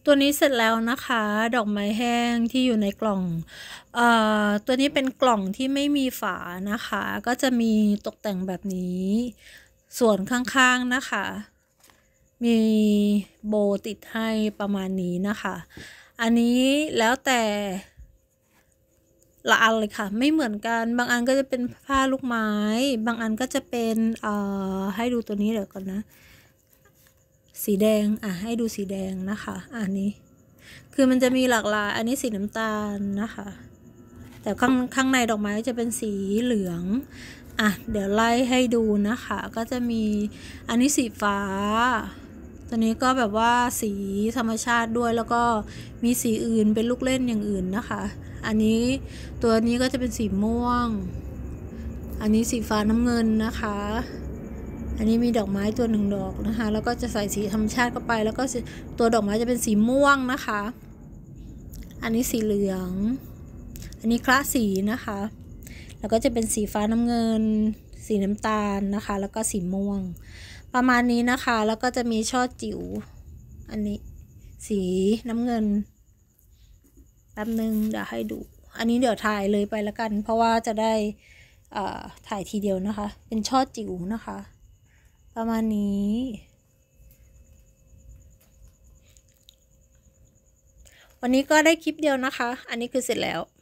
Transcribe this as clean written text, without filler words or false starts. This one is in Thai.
ตัวนี้เสร็จแล้วนะคะดอกไม้แห้งที่อยู่ในกล่องตัวนี้เป็นกล่องที่ไม่มีฝานะคะก็จะมีตกแต่งแบบนี้ส่วนข้างๆนะคะมีโบติดให้ประมาณนี้นะคะอันนี้แล้วแต่ละอันเลยค่ะไม่เหมือนกันบางอันก็จะเป็นผ้าลูกไม้บางอันก็จะเป็นให้ดูตัวนี้เดี๋ยวก่อนนะสีแดงให้ดูสีแดงนะคะอันนี้คือมันจะมีหลากหลายอันนี้สีน้ำตาลนะคะแต่ข้างในดอกไม้จะเป็นสีเหลืองเดี๋ยวไล่ให้ดูนะคะก็จะมีอันนี้สีฟ้าตัวนี้ก็แบบว่าสีธรรมชาติด้วยแล้วก็มีสีอื่นเป็นลูกเล่นอย่างอื่นนะคะอันนี้ตัวนี้ก็จะเป็นสีม่วงอันนี้สีฟ้าน้ำเงินนะคะอันนี้มีดอกไม้ตัวหนึ่งดอกนะคะแล้วก็จะใส่สีธรรมชาติเข้าไปแล้วก็ตัวดอกไม้จะเป็นสีม่วงนะคะอันนี้สีเหลืองอันนี้คละสีนะคะแล้วก็จะเป็นสีฟ้าน้ำเงินสีน้ำตาลนะคะแล้วก็สีม่วงประมาณนี้นะคะแล้วก็จะมีช่อจิ๋วอันนี้สีน้ำเงินแป๊บนึงเดี๋ยวให้ดูอันนี้เดี๋ยวถ่ายเลยไปแล้วกันเพราะว่าจะได้ถ่ายทีเดียวนะคะเป็นช่อจิ๋วนะคะประมาณนี้วันนี้ก็ได้คลิปเดียวนะคะอันนี้คือเสร็จแล้ว